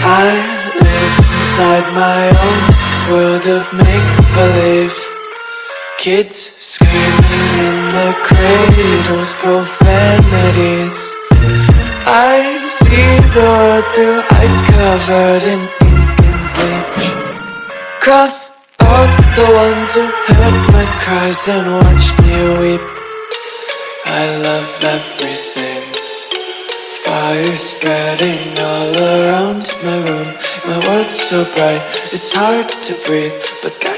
I live inside my own world of make-believe. Kids screaming in the cradles, profanities. I see the world through eyes covered in ink and bleach. Cross out the ones who heard my cries and watched me weep. I love everything. Fire spreading all around my room. My world's so bright, it's hard to breathe, but